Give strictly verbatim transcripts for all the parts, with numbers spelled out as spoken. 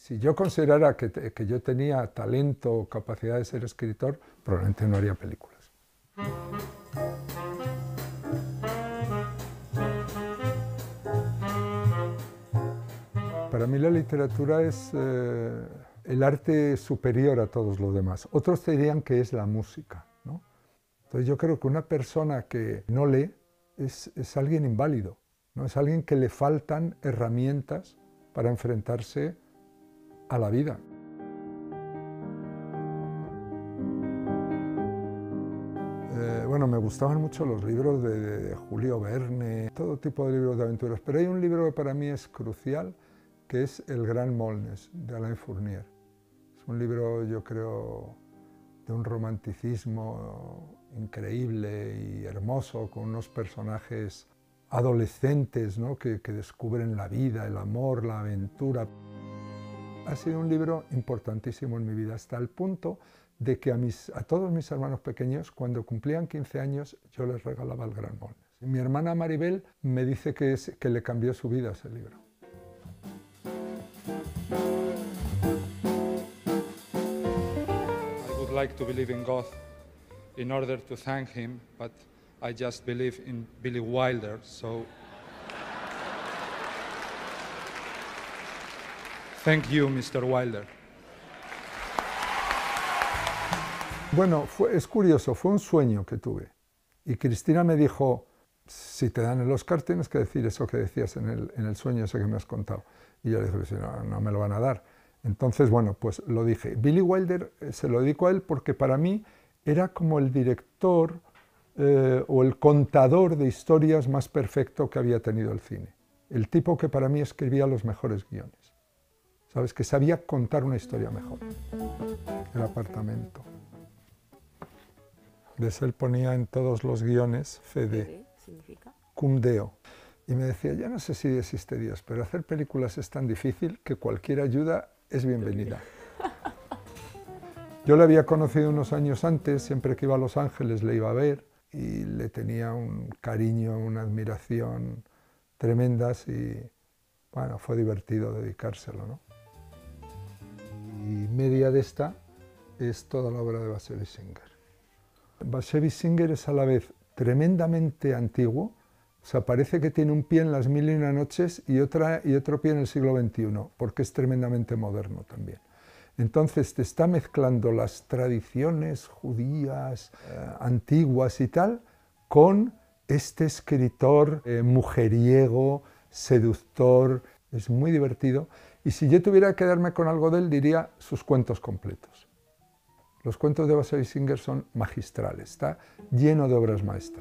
Si yo considerara que, te, que yo tenía talento o capacidad de ser escritor, probablemente no haría películas. Para mí la literatura es eh, el arte superior a todos los demás. Otros te dirían que es la música, ¿no? Entonces yo creo que una persona que no lee es, es alguien inválido, ¿no? Es alguien que le faltan herramientas para enfrentarse a la vida. Eh, bueno, me gustaban mucho los libros de, de Julio Verne, todo tipo de libros de aventuras, pero hay un libro que para mí es crucial, que es El Gran Molnes, de Alain Fournier. Es un libro, yo creo, de un romanticismo increíble y hermoso, con unos personajes adolescentes, ¿no? que, que descubren la vida, el amor, la aventura. Ha sido un libro importantísimo en mi vida, hasta el punto de que a, mis, a todos mis hermanos pequeños, cuando cumplían quince años, yo les regalaba El Gran Molnes. Y mi hermana Maribel me dice que, es, que le cambió su vida ese libro. I would like to believe in God in order to thank him, but I just believe in Billy Wilder, so thank you, mister Wilder. Bueno, fue, es curioso, fue un sueño que tuve. Y Cristina me dijo, si te dan el Oscar tienes que decir eso que decías en el, en el sueño ese que me has contado. Y yo le dije, no, no me lo van a dar. Entonces, bueno, pues lo dije. Billy Wilder se lo dedico a él porque para mí era como el director eh, o el contador de historias más perfecto que había tenido el cine. El tipo que para mí escribía los mejores guiones. ¿Sabes? Que sabía contar una historia mejor. El apartamento. De él ponía en todos los guiones Fede. ¿Qué significa? Cum Deo. Y me decía, yo no sé si existe Dios, pero hacer películas es tan difícil que cualquier ayuda es bienvenida. Yo le había conocido unos años antes, siempre que iba a Los Ángeles le iba a ver y le tenía un cariño, una admiración tremendas y bueno, fue divertido dedicárselo, ¿no? Y media de esta es toda la obra de Bashevis Singer. Bashevis Singer es a la vez tremendamente antiguo, o sea, parece que tiene un pie en las mil y una noches y, otra, y otro pie en el siglo veintiuno, porque es tremendamente moderno también. Entonces te está mezclando las tradiciones judías, eh, antiguas y tal, con este escritor eh, mujeriego, seductor, es muy divertido. Y si yo tuviera que quedarme con algo de él, diría sus cuentos completos. Los cuentos de Bashevis Singer son magistrales, está lleno de obras maestras.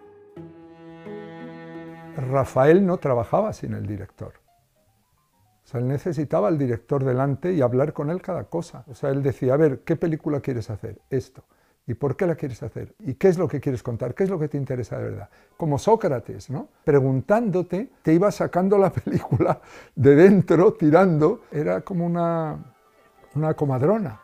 Rafael no trabajaba sin el director. O sea, él necesitaba al director delante y hablar con él cada cosa. O sea, él decía, a ver, ¿qué película quieres hacer? Esto. ¿Y por qué la quieres hacer? ¿Y qué es lo que quieres contar? ¿Qué es lo que te interesa de verdad? Como Sócrates, ¿no? Preguntándote, te iba sacando la película de dentro, tirando. Era como una, una comadrona.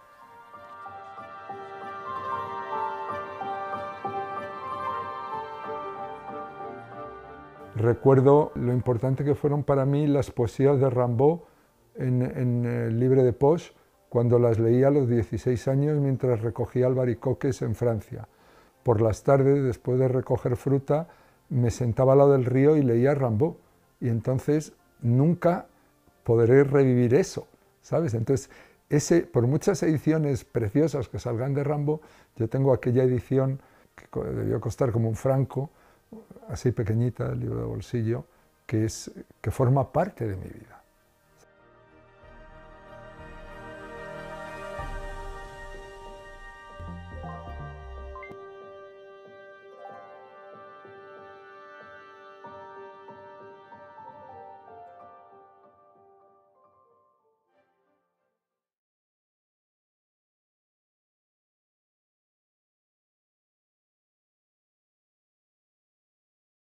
Recuerdo lo importante que fueron para mí las poesías de Rimbaud en, en el Livre de Poche, cuando las leía a los dieciséis años mientras recogía albaricoques en Francia. Por las tardes, después de recoger fruta, me sentaba al lado del río y leía Rimbaud. Y entonces nunca podré revivir eso, ¿sabes? Entonces, ese, por muchas ediciones preciosas que salgan de Rimbaud, yo tengo aquella edición que debió costar como un franco, así pequeñita, el libro de bolsillo, que, es, que forma parte de mi vida.